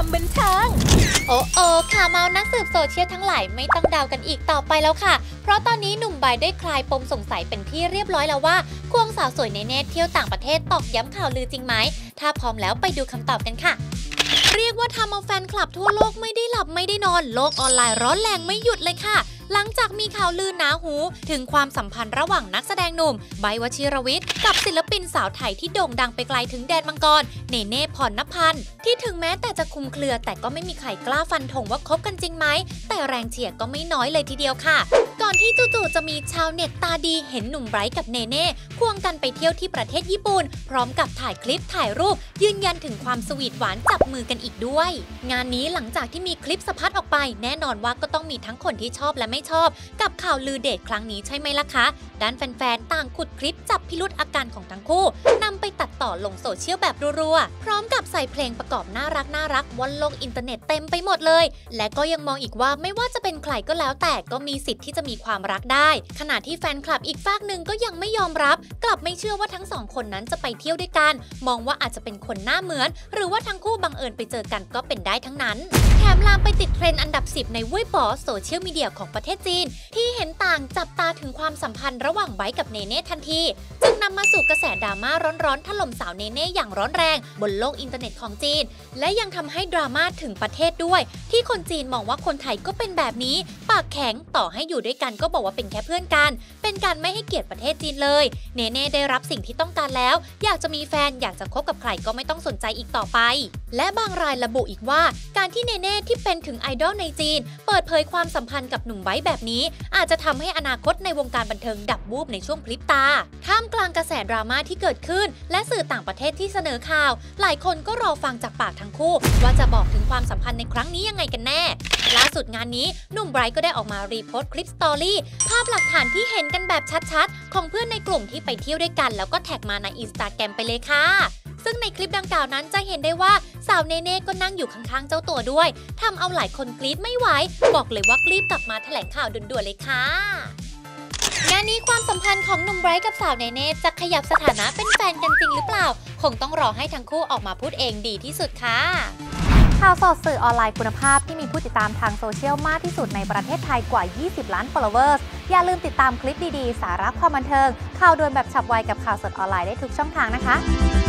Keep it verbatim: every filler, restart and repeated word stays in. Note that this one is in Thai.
บันเทิงโอ้โอข่าวเมานักสืบโซเชียลทั้งหลายไม่ต้องเดากันอีกต่อไปแล้วค่ะเพราะตอนนี้หนุ่มใบได้คลายปมสงสัยเป็นที่เรียบร้อยแล้วว่าควงสาวสวยเนเน่เที่ยวต่างประเทศตอกย้ำข่าวลือจริงไหมถ้าพร้อมแล้วไปดูคำตอบกันค่ะเรียกว่าทำเอาแฟนคลับทั่วโลกไม่ได้หลับไม่ได้นอนโลกออนไลน์ร้อนแรงไม่หยุดเลยค่ะหลังจากมีข่าวลือหนาหูถึงความสัมพันธ์ระหว่างนักแสดงหนุ่มไบร์ท วชิรวิทย์กับศิลปินสาวไทยที่โด่งดังไปไกลถึงแดนมังกรเนเน่พรณพันธ์ที่ถึงแม้แต่จะคุมเครือแต่ก็ไม่มีใครกล้าฟันธงว่าคบกันจริงไหมแต่แรงเชียร์ก็ไม่น้อยเลยทีเดียวค่ะก่อนที่จู่ๆจะมีชาวเน็ตตาดีเห็นหนุ่มไบร์ทกับเนเน่ควงกันไปเที่ยวที่ประเทศญี่ปุ่นพร้อมกับถ่ายคลิปถ่ายรูปยืนยันถึงความสวีทหวานจับมือกันอีกด้วยงานนี้หลังจากที่มีคลิปสะพัดออกไปแน่นอนว่าก็ต้องมีทั้งคนที่ชอบและไม่ชอบกับข่าวลือเดทครั้งนี้ใช่ไหมล่ะคะด้านแฟนๆต่างขุดคลิปจับพิรุธอาการของทั้งคู่นำไปตัดต่อลงโซเชียลแบบรัวๆพร้อมกับใส่เพลงประกอบน่ารักน่ารักวนโลกอินเทอร์เน็ตเต็มไปหมดเลยและก็ยังมองอีกว่าไม่ว่าจะเป็นใครก็แล้วแต่ก็มีสิทธิ์ที่จะมีความรักได้ขณะที่แฟนคลับอีกฝากหนึ่งก็ยังไม่ยอมรับกลับไม่เชื่อว่าทั้งสองคนนั้นจะไปเที่ยวด้วยกันมองว่าอาจจะเป็นคนหน้าเหมือนหรือว่าทั้งคู่บังเอิญไปเจอกันก็เป็นได้ทั้งนั้นแถมลามไปติดเทรนด์อันดับสิบในเว่ยป๋อโซเชียลมีเดียของประเทศจีนที่เห็นต่างจับตาถึงความสัมพันธ์ระหว่างไบร์ทกับเนเน่ทันทีจึงนำมาสู่กระแสดราม่าร้อนๆถล่มสาวเนเน่อย่างร้อนแรงบนโลกอินเทอร์เน็ตของจีนและยังทำให้ดราม่าถึงประเทศด้วยที่คนจีนมองว่าคนไทยก็เป็นแบบนี้ปากแข็งต่อให้อยู่ด้วยกันก็บอกว่าเป็นแค่เพื่อนกันเป็นการไม่ให้เกียรติประเทศจีนเลยเนเน่ได้รับสิ่งที่ต้องการแล้วอยากจะมีแฟนอยากจะคบกับใครก็ไม่ต้องสนใจอีกต่อไปและบางรายระบุอีกว่าการที่เนเน่ที่เป็นถึงไอดอลในจีนเปิดเผยความสัมพันธ์กับหนุ่มไบร์ทแบบนี้อาจจะทำให้อนาคตในวงการบันเทิงดับวูบในช่วงพริบตาท่ามกลางกระแสดราม่าที่เกิดขึ้นและสื่อต่างประเทศที่เสนอข่าวหลายคนก็รอฟังจากปากทั้งคู่ว่าจะบอกถึงความสัมพันธ์ในครั้งนี้ยังไงกันแน่ล่าสุดงานนี้หนุ่มไบร์ทก็ได้ออกมารีโพสต์คลิปสตอรี่ภาพหลักฐานที่เห็นกันแบบชัดๆของเพื่อนในกลุ่มที่ไปเที่ยวด้วยกันแล้วก็แท็กมาในอินสตาแกรมไปเลยค่ะซึ่งในคลิปดังกล่าวนั้นจะเห็นได้ว่าสาวเนเน่ก็นั่งอยู่ข้างๆเจ้าตัวด้วยทำเอาหลายคนกรี๊ดไม่ไหวบอกเลยว่ากรีบกลับมาแถลงข่าวด่วนๆเลยค่ะงานนี้ความสัมพันธ์ของหนุ่มไบร์ทกับสาวเนเน่จะขยับสถานะเป็นแฟนกันจริงหรือเปล่าคงต้องรอให้ทั้งคู่ออกมาพูดเองดีที่สุดค่ะข่าวสดสื่อออนไลน์คุณภาพที่มีผู้ติดตามทางโซเชียลมากที่สุดในประเทศไทยกว่ายี่สิบล้าน followers อย่าลืมติดตามคลิปดีๆสาระความบันเทิงข่าวด่วนแบบฉับไวกับข่าวสดออนไลน์ได้ทุกช่องทางนะคะ